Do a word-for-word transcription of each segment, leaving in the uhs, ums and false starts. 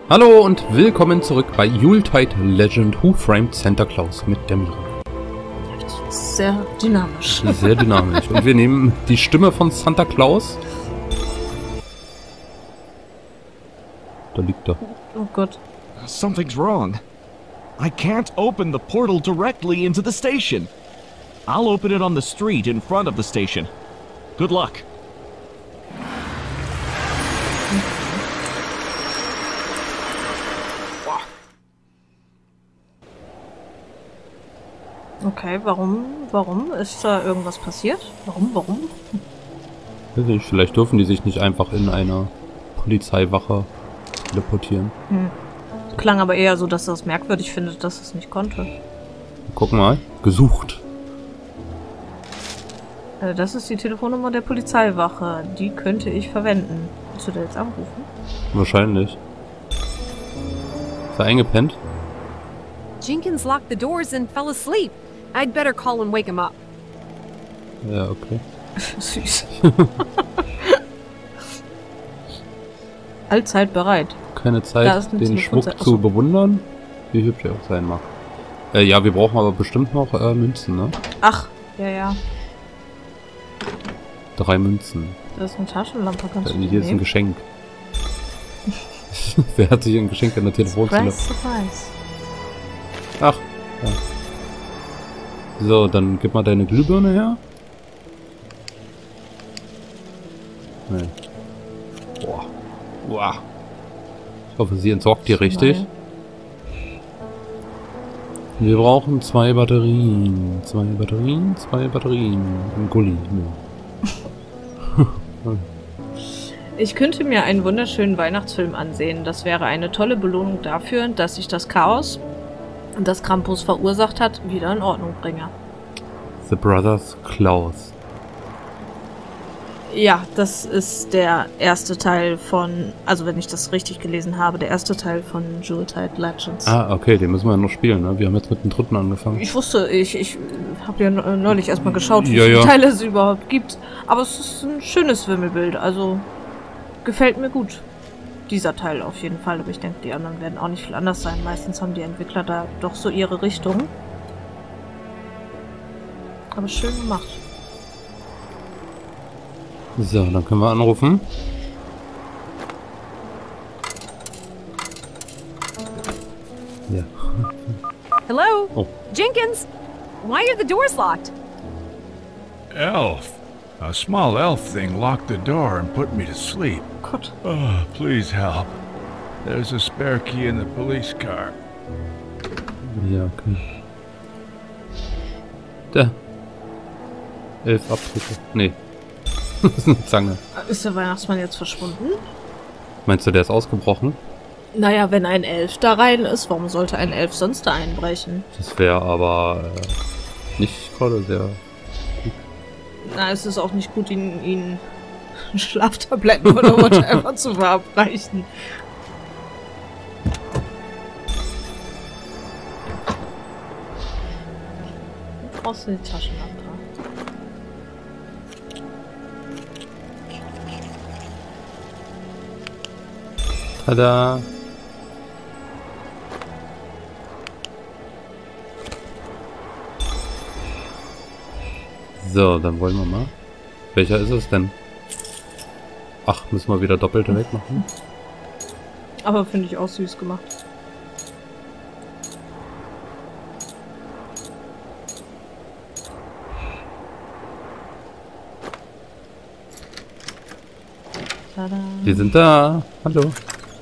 Hallo und willkommen zurück bei Yuletide Legend Who Framed Santa Claus mit der Mira. Sehr dynamisch. Sehr dynamisch. Und wir nehmen die Stimme von Santa Claus. Da liegt er. Oh Gott. Something's wrong. I can't open the portal directly into the station. I'll open it on the street in front of the station. Good luck. Okay, warum? Warum? Ist da irgendwas passiert? Warum? Warum? Weiß nicht, vielleicht dürfen die sich nicht einfach in einer Polizeiwache teleportieren. Hm. Klang aber eher so, dass er es merkwürdig findet, dass es nicht konnte. Guck mal. Gesucht. Äh, das ist die Telefonnummer der Polizeiwache. Die könnte ich verwenden. Willst du da jetzt anrufen? Wahrscheinlich. Ist er eingepennt? Jenkins locked the doors and fell asleep. I'd better call and wake him up. Ja, okay. Süß. Allzeit bereit. Keine Zeit, den Schmuck zu bewundern, wie hübsch er auch sein mag. Äh, ja, wir brauchen aber bestimmt noch äh, Münzen, ne? Ach, ja, ja. Drei Münzen. Das ist eine Taschenlampe, kannst äh, du die Hier ist ein nehmen? Geschenk. Wer hat sich ein Geschenk an der Telefonzelle? Surprise, surprise. Ach, ja. So, dann gib mal deine Glühbirne her. Nee. Boah. Boah. Ich hoffe, sie entsorgt die richtig. Nein. Wir brauchen zwei Batterien. Zwei Batterien, zwei Batterien. Ein Gulli. Ja. Ich könnte mir einen wunderschönen Weihnachtsfilm ansehen. Das wäre eine tolle Belohnung dafür, dass ich das Chaos, das Krampus verursacht hat, wieder in Ordnung bringe. The Brothers Klaus. Ja, das ist der erste Teil von, also wenn ich das richtig gelesen habe, der erste Teil von Yuletide Legends. Ah, okay, den müssen wir ja noch spielen, ne? Wir haben jetzt mit dem dritten angefangen. Ich wusste, ich, ich habe ja neulich erstmal geschaut, wie Ja, viele ja. Teile es überhaupt gibt. Aber es ist ein schönes Wimmelbild, also gefällt mir gut. Dieser Teil auf jeden Fall, aber ich denke, die anderen werden auch nicht viel anders sein. Meistens haben die Entwickler da doch so ihre Richtung. Aber schön gemacht. So, dann können wir anrufen. Ja. Hello? Oh. Jenkins? Why are the doors locked? Elf. A small elf thing locked the door and put me to sleep. Gott. Oh, please help. There's a spare key in the police car. Ja, okay. Da. Elf Abdrücke. Nee. Das ist eine Zange. Ist der Weihnachtsmann jetzt verschwunden? Meinst du, der ist ausgebrochen? Naja, wenn ein Elf da rein ist, warum sollte ein Elf sonst da einbrechen? Das wäre aber äh, nicht gerade sehr... Na, es ist auch nicht gut, ihn, ihn Schlaftabletten oder whatever zu verabreichen. Du brauchst du die Taschenlampe. Tada! So, dann wollen wir mal. Welcher ist es denn? Ach, müssen wir wieder doppelte wegmachen? Aber finde ich auch süß gemacht. Tada. Wir sind da! Hallo!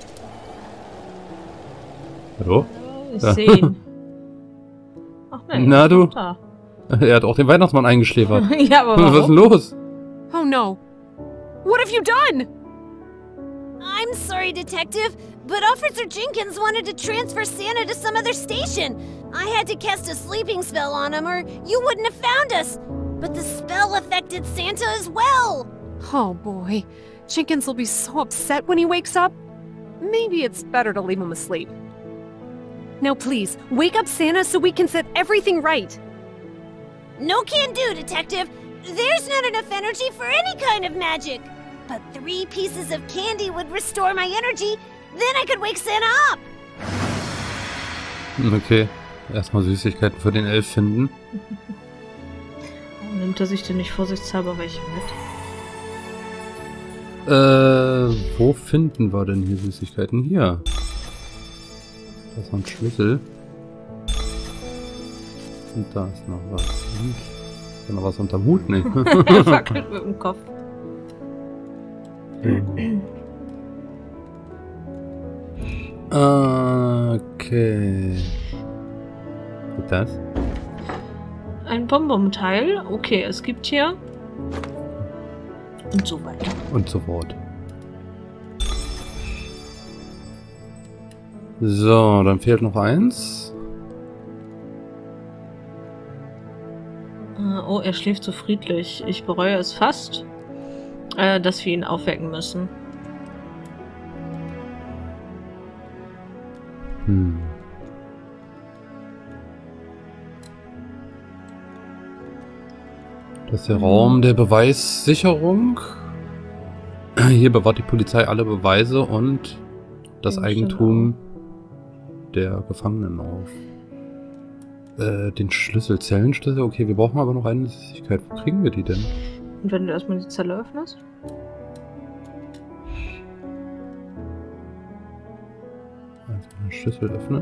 Hallo? Ich sehe ihn. Ach nein, Na, er ist du? noch da. Er hat auch den Weihnachtsmann eingeschläfert. Ja, aber Was ist denn warum? los? Oh no. What have you done? I'm sorry, Detective, but Officer Jenkins wanted to transfer Santa to some other station. I had to cast a sleeping spell on him or you wouldn't have found us. But the spell affected Santa as well. Oh boy. Jenkins will be so upset when he wakes up. Maybe it's better to leave him asleep. Now please, wake up Santa so we can set everything right. No can do, Detective. There's not enough energy for any kind of magic. But three pieces of candy would restore my energy, Then I could wake Santa up. Okay. Erstmal Süßigkeiten für den Elf finden. Nimmt er sich denn nicht vorsichtshalber welche mit? Äh, wo finden wir denn hier Süßigkeiten? Hier. Da ist noch ein Schlüssel. Und da ist noch was. Und ist da noch was unterm Hut? Nee. Er wackelt mit dem Kopf. Okay. Und das? Ein Bonbon-Teil. Okay, es gibt hier... Und so weiter. Und so fort. So, dann fehlt noch eins. Äh, oh, er schläft so friedlich. Ich bereue es fast, äh, dass wir ihn aufwecken müssen. Hm. Das ist der Raum der Beweissicherung. Hier bewahrt die Polizei alle Beweise und das Den Eigentum der Gefangenen auf. Äh, den Schlüssel, Zellenschlüssel. Okay, wir brauchen aber noch eine Süßigkeit. Wo kriegen wir die denn? Und wenn du erstmal die Zelle öffnest? Also den Schlüssel öffnen.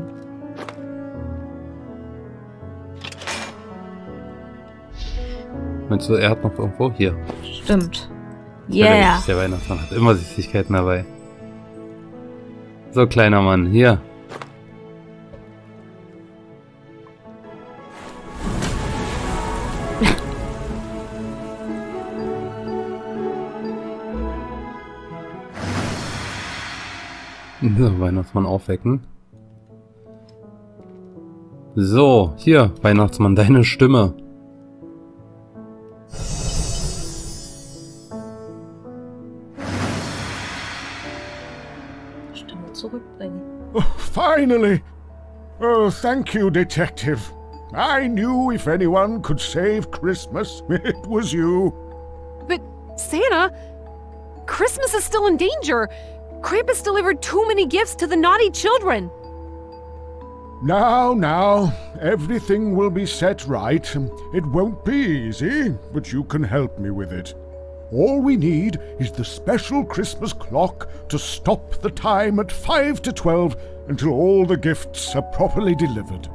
Meinst du, er hat noch irgendwo? Hier. Stimmt. Yeah. Yeah. Der Weihnachtsmann hat immer Süßigkeiten dabei. So, kleiner Mann, hier. So, Weihnachtsmann aufwecken. So, hier, Weihnachtsmann, deine Stimme. Stimme zurückbringen. Oh, finally! Oh, thank you, Detective. I knew if anyone could save Christmas, it was you. But, Santa, Christmas is still in danger. Krampus delivered too many gifts to the naughty children. Now, now, everything will be set right. It won't be easy, but you can help me with it. All we need is the special Christmas clock to stop the time at five to twelve until all the gifts are properly delivered.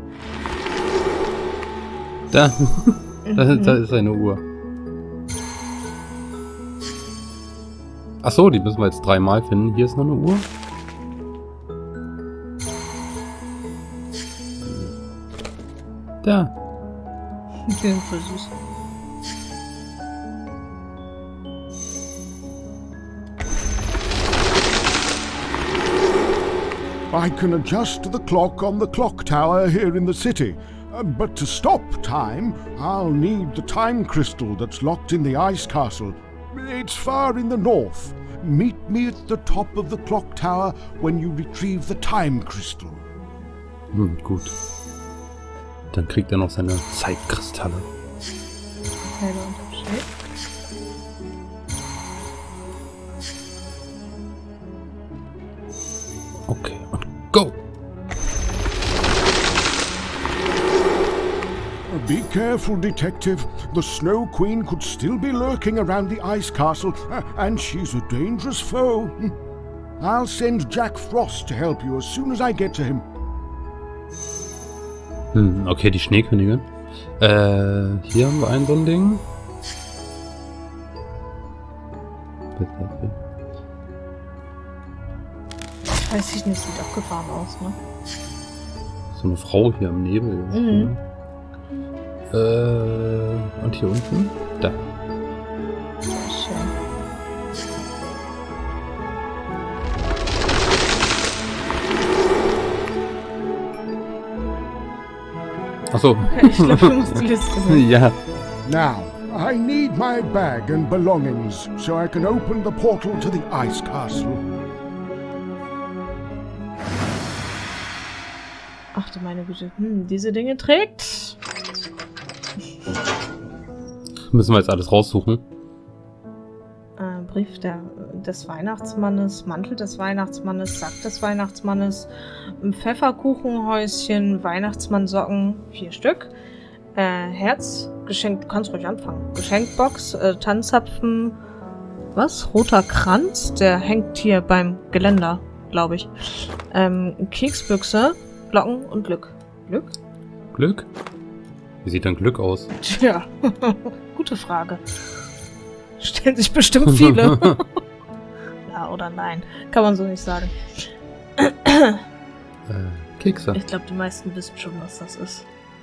Da, da, da ist eine Uhr. Achso, die müssen wir jetzt dreimal finden. Hier ist noch eine Uhr. Da. Voll süß. I can adjust the clock on the clock tower here in the city. Uh, but to stop time, I'll need the time crystal that's locked in the ice castle. It's far in the north. Meet me at the top of the clock tower when you retrieve the time crystal. Hm, gut. Dann kriegt er noch seine Zeitkristalle. Teile unterm Schild. Okay, und go! Be careful, Detective. The Snow Queen could still be lurking around the ice castle, uh, and she's a dangerous foe. I'll send Jack Frost to help you as soon as I get to him. Hm, okay, die Schneekönigin. Äh, hier haben wir ein so ein Ding. Weiß ich nicht, sieht abgefahren aus, ne? So eine Frau hier im Nebel. Mhm. Äh, und hier unten? Da. Sehr schön. Achso. Ich glaube, du musst die Liste nehmen. Ja. Now, I need my bag and belongings so I can open the portal to the ice castle. Ach du meine Güte. Hm, diese Dinge trägt. Müssen wir jetzt alles raussuchen. Äh, Brief der, des Weihnachtsmannes, Mantel des Weihnachtsmannes, Sack des Weihnachtsmannes, ein Pfefferkuchenhäuschen, Weihnachtsmannsocken, vier Stück, äh, Herz, Geschenk, du kannst ruhig anfangen, Geschenkbox, äh, Tannenzapfen, was? Roter Kranz, der hängt hier beim Geländer, glaube ich. Ähm, Keksbüchse, Glocken und Glück. Glück? Glück? Wie sieht denn Glück aus? Tja, gute Frage. Stellen sich bestimmt viele. Ja oder nein. Kann man so nicht sagen. Äh, Kekse. Ich glaube, die meisten wissen schon, was das ist.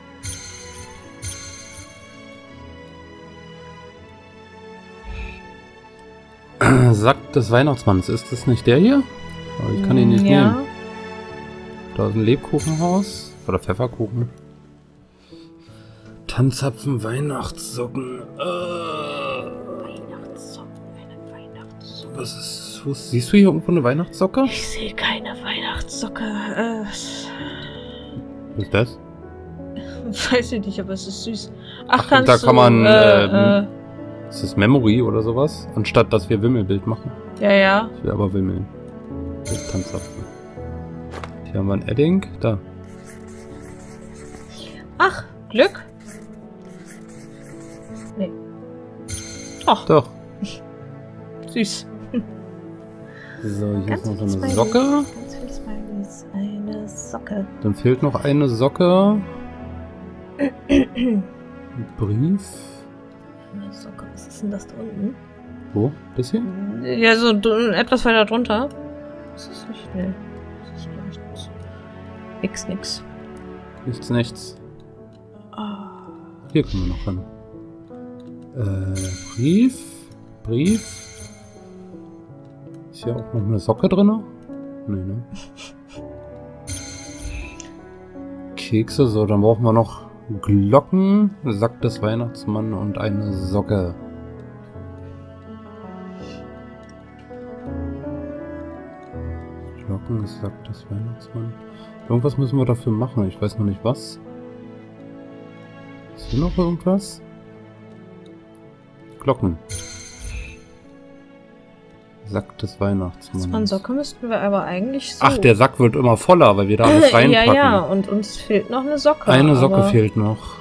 Sack des Weihnachtsmanns. Ist das nicht der hier? Aber ich kann ihn nicht ja. nehmen. Da ist ein Lebkuchenhaus. Oder Pfefferkuchen. Tannenzapfen, Weihnachtssocken. Äh, Weihnachtssocken, eine Weihnachtssocke. was ist, wo ist, siehst du hier irgendwo eine Weihnachtssocke? Ich sehe keine Weihnachtssocke. Äh, Was ist das? weiß ich nicht, aber es ist süß. Ach, Ach, kannst da du, kann man, äh, äh, äh, Ist das Memory oder sowas? Anstatt, dass wir Wimmelbild machen. ja, ja. Ich will aber wimmeln. Das ist Tanzapfen. Hier haben wir ein Edding. Da. Ach, Glück? Nee. Ach, Doch. süß. So, hier ist noch so viel eine Smileys. Socke. Ganz viel Smileys. Eine Socke. Dann fehlt noch eine Socke. Ein Brief. Eine Socke, was ist denn das da unten? Wo? Das hier? Ja, so dr- etwas weiter drunter. Das ist nicht, nee. Das ist glaube ich nichts. Nix, nix. Nichts, nichts. Ah. Hier kommen wir noch ran. Äh, Brief. Brief. Ist hier auch noch eine Socke drin? Nee, ne? Kekse, so, dann brauchen wir noch Glocken, Sack des Weihnachtsmann und eine Socke. Glocken, Sack des Weihnachtsmann. Irgendwas müssen wir dafür machen, ich weiß noch nicht was. Ist hier noch irgendwas? Glocken. Sack des Weihnachtsmanns. Von Socke müssten wir aber eigentlich so. Ach, der Sack wird immer voller, weil wir da alles reinpacken. Ja, ja, und uns fehlt noch eine Socke. Eine Socke aber fehlt noch.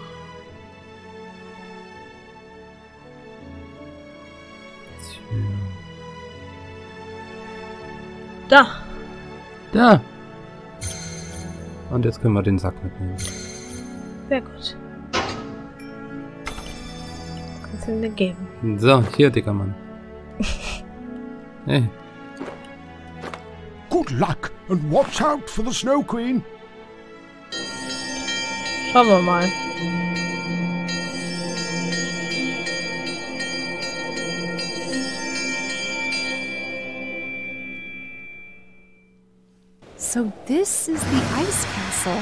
Da. Da. Und jetzt können wir den Sack mitnehmen. Sehr gut. Kannst du mir geben. So, hier, dicker Mann. Hey. Good luck and watch out for the Snow Queen. Schauen wir mal. So this is the Ice Castle.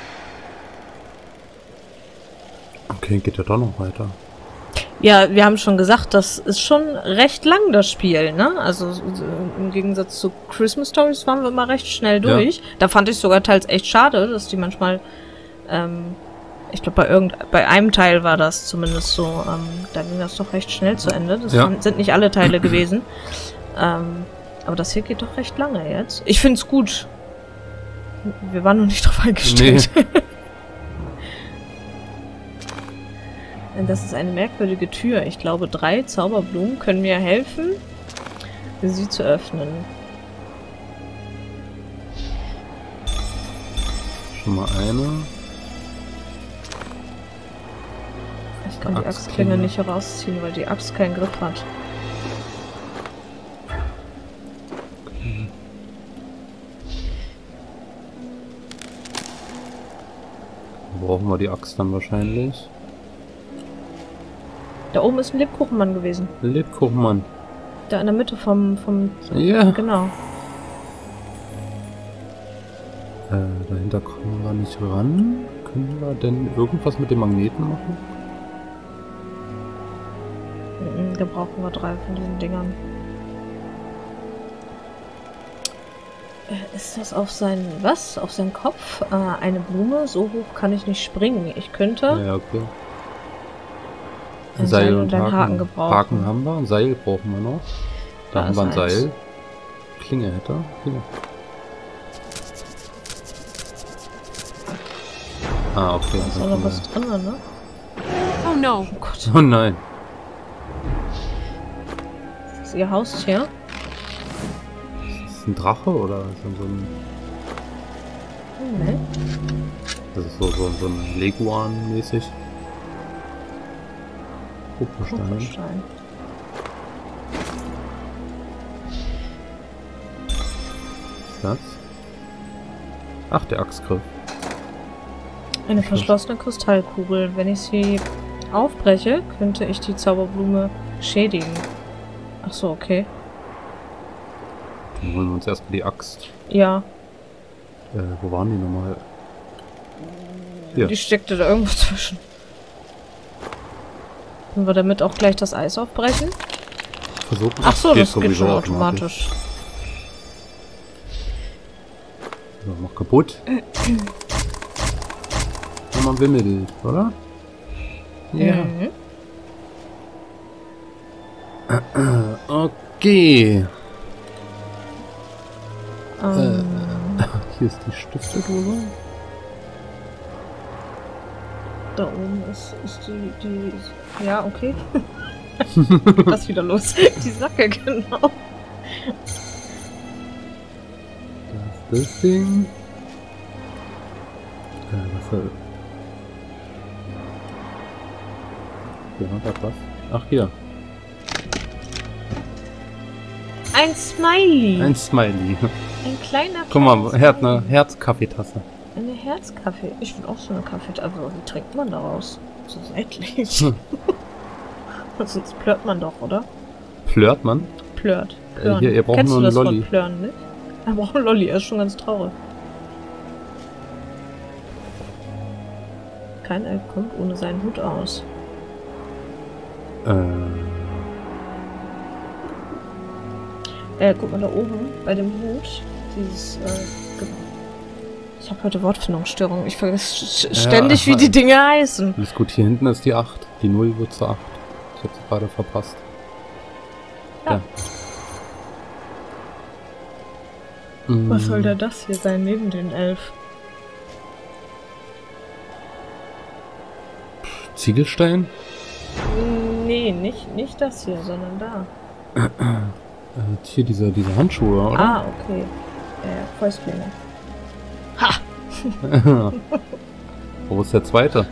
Okay, geht ja doch noch weiter. Ja, wir haben schon gesagt, das ist schon recht lang, das Spiel, ne? Also so, im Gegensatz zu Christmas Stories waren wir immer recht schnell durch. Ja. Da fand ich sogar teils echt schade, dass die manchmal, ähm, ich glaube bei irgend, bei einem Teil war das zumindest so, ähm, da ging das doch recht schnell zu Ende. Das ja. waren, sind nicht alle Teile gewesen. Ähm, aber das hier geht doch recht lange jetzt. Ich find's gut. Wir waren noch nicht drauf eingestellt. Nee. Das ist eine merkwürdige Tür. Ich glaube, drei Zauberblumen können mir helfen, sie zu öffnen. Schon mal eine. Ich kann die Axtklinge nicht herausziehen, weil die Axt keinen Griff hat. Okay. Brauchen wir die Axt dann wahrscheinlich. Da oben ist ein Lebkuchenmann gewesen. Lebkuchenmann. Da in der Mitte vom... vom ja. Genau. Äh, dahinter kommen wir nicht ran. Können wir denn irgendwas mit dem Magneten machen? Da brauchen wir drei von diesen Dingern. Äh, ist das auf seinen... Was? Auf seinen Kopf? Äh, eine Blume? So hoch kann ich nicht springen. Ich könnte... Ja, okay. Ein Seil Seil und und einen Haken. Haken gebrauchen. Haken haben wir, ein Seil brauchen wir noch. Da Da haben wir ein ist eins. Seil. Klinge hätte. Klinge. Ah, okay. Da ist auch noch was drin, ne? Oh no. Oh Gott. Oh nein. Das ist ihr Haustier. Ist das ein Drache oder ist das so ein... Nee. Das ist so, so, so ein Leguan-mäßig. Kupferstein. Kupferstein. Was ist das? Ach, der Axtgriff. Eine verschlossene Kristallkugel. Wenn ich sie aufbreche, könnte ich die Zauberblume schädigen. Ach so, okay. Dann holen wir uns erstmal die Axt. Ja, Äh, wo waren die nochmal? Hier. die steckte da irgendwo zwischen. Können wir damit auch gleich das Eis aufbrechen? Versuchen. Ach so, geht das geht sowieso schon automatisch. So, mach kaputt. Nochmal Wimmel, oder? Ja. Mhm. Okay. Ähm, Hier ist die Stiftedose. Da oben ist, ist die, die... Ja, okay. Was ist wieder los? Die Sacke, genau. Das ist das Ding. Äh, was soll... Hier war grad was. Ach, hier. Ein Smiley. Ein Smiley. Ein kleiner Guck mal, kleiner er hat eine Smiley. Herz-Kaffeetasse. Eine Herzkaffee. Ich will auch so eine Kaffeetasse. Aber wie trinkt man daraus? So seitlich. Sonst plört man doch, oder? Plört man? Plört. Äh, Plören. hier, ihr braucht Kennst nur du einen das Lolli. Wort Plören, nicht? Er braucht einen Lolli, er ist schon ganz traurig. Kein Elf kommt ohne seinen Hut aus. Äh, Äh, guck mal da oben bei dem Hut. Dieses, äh, genau. Ich habe heute Wortfindungsstörung. Ich vergesse Ja, ständig, wie die Dinge heißen. alles gut, hier hinten ist die acht. Die null wird zur acht. Ich hab's gerade verpasst. Ja. Mm, Was soll denn das hier sein neben den Elf? Ziegelstein? Nee, nicht, nicht das hier, sondern da. Äh, hier diese, diese Handschuhe, oder? Ah, okay. Äh, Fäustlinge. Wo ist der zweite?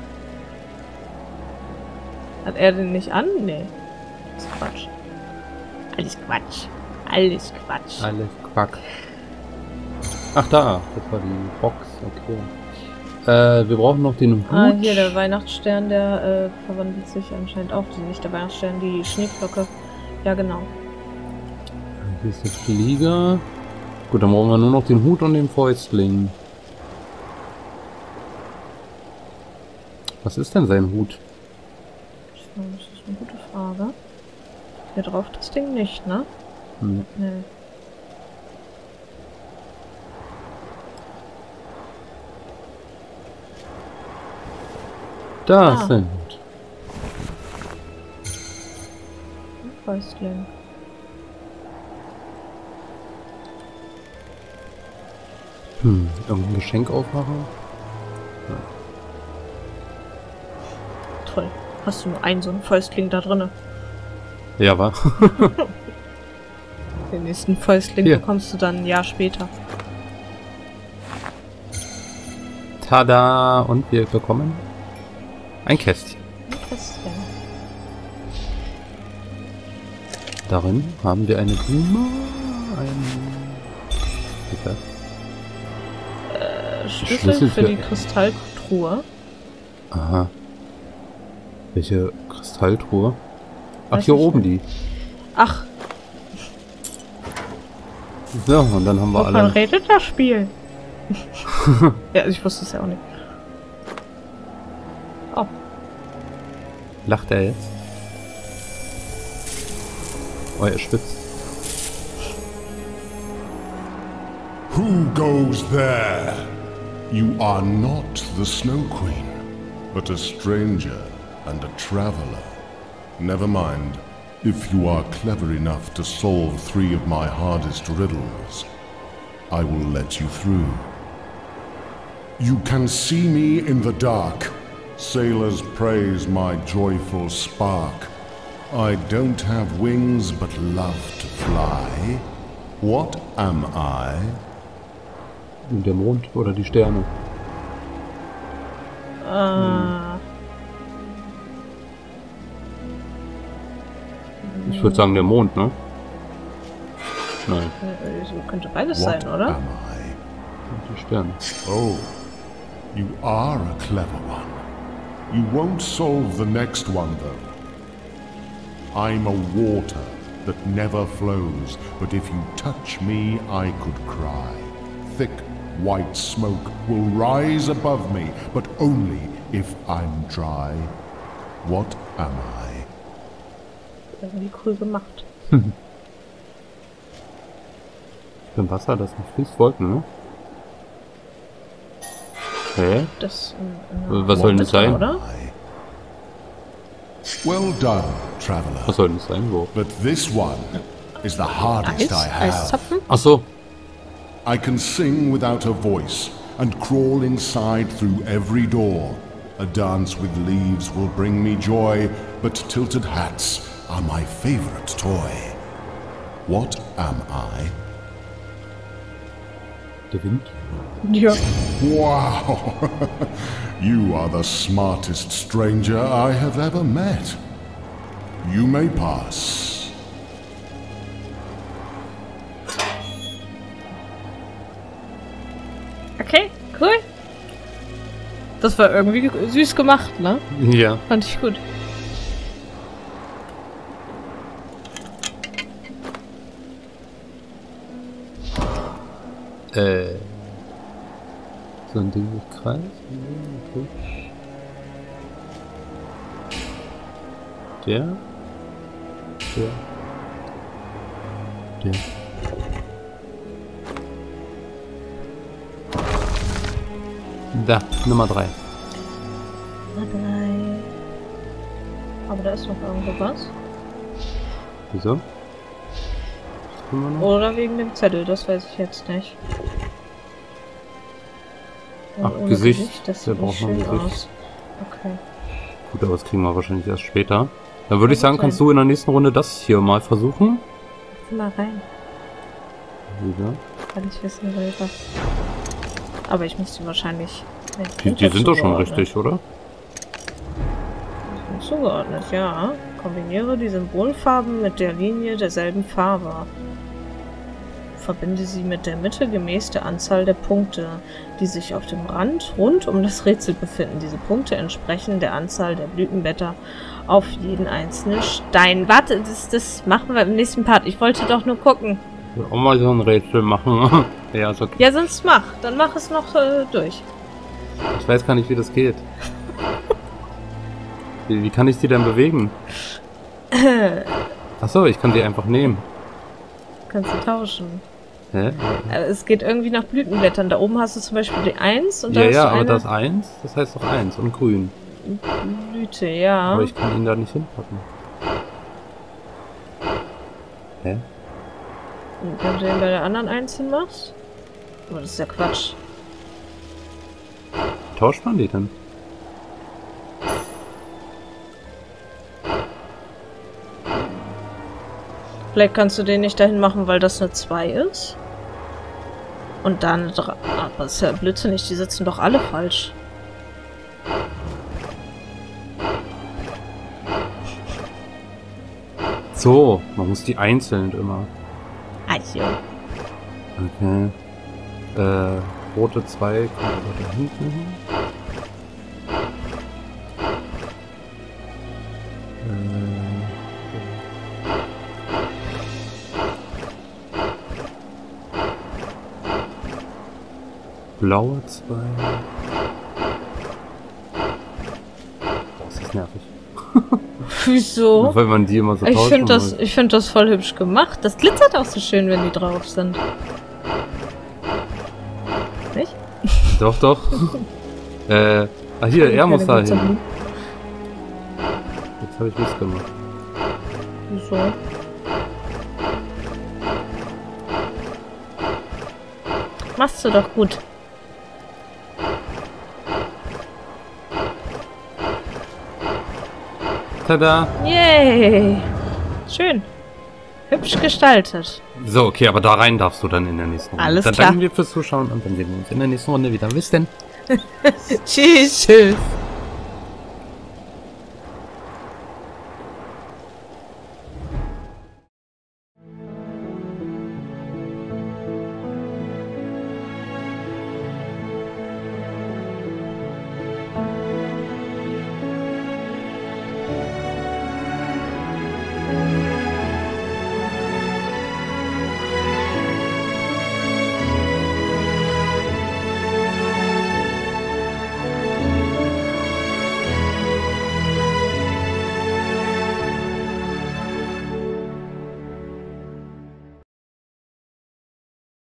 Hat er den nicht an? Nee. Das ist Quatsch. Alles Quatsch. Alles Quatsch. Alles Quack. Ach da, das war die Box, okay. Äh, wir brauchen noch den Hut. Ah, hier der Weihnachtsstern, der äh, verwandelt sich anscheinend auch. Nicht der Weihnachtsstern, die Schneeflocke. Ja, genau. Hier ist der Flieger. Gut, dann brauchen wir nur noch den Hut und den Fäustling. Was ist denn sein Hut? Das ist eine gute Frage. Hier drauf das Ding nicht, ne? Hm. Nee. Da Ah. sind. Ein Fäustling. Hm, irgendein Geschenk aufmachen? Toll. Hast du nur einen so einen Fäustling da drinne? Ja, war. Den nächsten Fäustling Hier. bekommst du dann ein Jahr später. Tada! Und wir bekommen ein Kästchen. Ein Kästchen. Darin haben wir eine Blume, ein... Bitte. Äh, Schlüssel, Schlüssel für für- die Kristalltruhe. Aha. Welche Kristalltruhe? Ach, Weiß hier ich oben nicht. die. Ach, So, und dann haben wir wovon alle... redet das Spiel? Ja, ich wusste es ja auch nicht. Oh, Lacht er jetzt? Oh, er schwitzt. Who goes there? You are not the Snow Queen, but a stranger and a traveler. Never mind. If you are clever enough to solve three of my hardest riddles, I will let you through. You can see me in the dark. Sailors praise my joyful spark. I don't have wings but love to fly. What am I? Der Mond oder die Sterne? Äh. Ich würde sagen der Mond, ne? Nein. Äh, könnte beides What sein, oder? am I? Die Sterne. Oh, you are a clever one. You won't solve the next one, though. I'm a water that never flows, but if you touch me, I could cry. Thick, white smoke will rise above me, but only if I'm dry. What am I? Irgendwie cool gemacht. Ich bin Wasser, das nicht fließt, Wolken, ne? Hä? Das, äh, Was soll denn das sein? Oder? Well done, traveler. Was soll denn das sein? Wo? But this one is the hardest Eis? I have. Eiszapfen? Ach so. I can sing without a voice and crawl inside through every door. A dance with leaves will bring me joy, but tilted hats are my favorite toy. What am I? Der Wind? Ja. Wow! You are the smartest stranger I have ever met. You may pass. Okay, cool. Das war irgendwie süß gemacht, ne? Ja. Fand ich gut. Äh. So ein Ding mit Kreis? Okay. Der? Der? Der? Da, Nummer drei. Aber da ist noch irgendwo was. Wieso? Immer noch? Oder wegen dem Zettel, das weiß ich jetzt nicht. Ach, Ohne Gesicht. Das Der sieht nicht braucht noch ein schön Gesicht. aus. Okay. Gut, aber das kriegen wir wahrscheinlich erst später. Dann würde ich Kann sagen, sein. kannst du in der nächsten Runde das hier mal versuchen. Geh mal rein, Wieder. weil ich wissen will, was. Aber ich müsste wahrscheinlich. Die, die sind doch schon richtig, oder? Die sind zugeordnet, ja. Kombiniere die Symbolfarben mit der Linie derselben Farbe. Verbinde sie mit der Mitte gemäß der Anzahl der Punkte, die sich auf dem Rand rund um das Rätsel befinden. Diese Punkte entsprechen der Anzahl der Blütenblätter auf jeden einzelnen Stein. Warte, das, das machen wir im nächsten Part. Ich wollte doch nur gucken. Ich will auch mal so ein Rätsel machen. Ja, ist okay. Ja, sonst mach. Dann mach es noch äh, durch. Ich weiß gar nicht, wie das geht. Wie, wie kann ich die denn bewegen? Achso, ich kann die einfach nehmen. Kannst du tauschen. Hä? Äh, Es geht irgendwie nach Blütenblättern. Da oben hast du zum Beispiel die eins und da Ja, hast ja, du aber eine das eins, das heißt doch eins und grün. Blüte, ja. Aber ich kann ihn da nicht hinpacken. Hä? Und wenn du den bei der anderen eins hinmachst? Aber das ist ja Quatsch. Wie tauscht man die denn? Vielleicht kannst du den nicht dahin machen, weil das eine zwei ist. Und dann eine drei. Aber das ist ja blödsinnig, die sitzen doch alle falsch. So, man muss die einzeln immer. Also. Okay. Äh, rote zwei kommt da hinten hin. Blaue zwei. Das ist nervig. Wieso? Weil man die immer so Ich tauschen finde das, muss. ich find das voll hübsch gemacht. Das glitzert auch so schön, wenn die drauf sind. Nicht? Doch, doch. äh, ah hier, er muss da hin. Jetzt habe ich Mist gemacht. Wieso? Machst du doch gut. Tada! Yay! Schön. Hübsch gestaltet. So, okay, aber da rein darfst du dann in der nächsten Runde. Alles dann klar. danken wir fürs Zuschauen und dann sehen wir uns in der nächsten Runde wieder. Bis denn. Tschüss. Tschüss.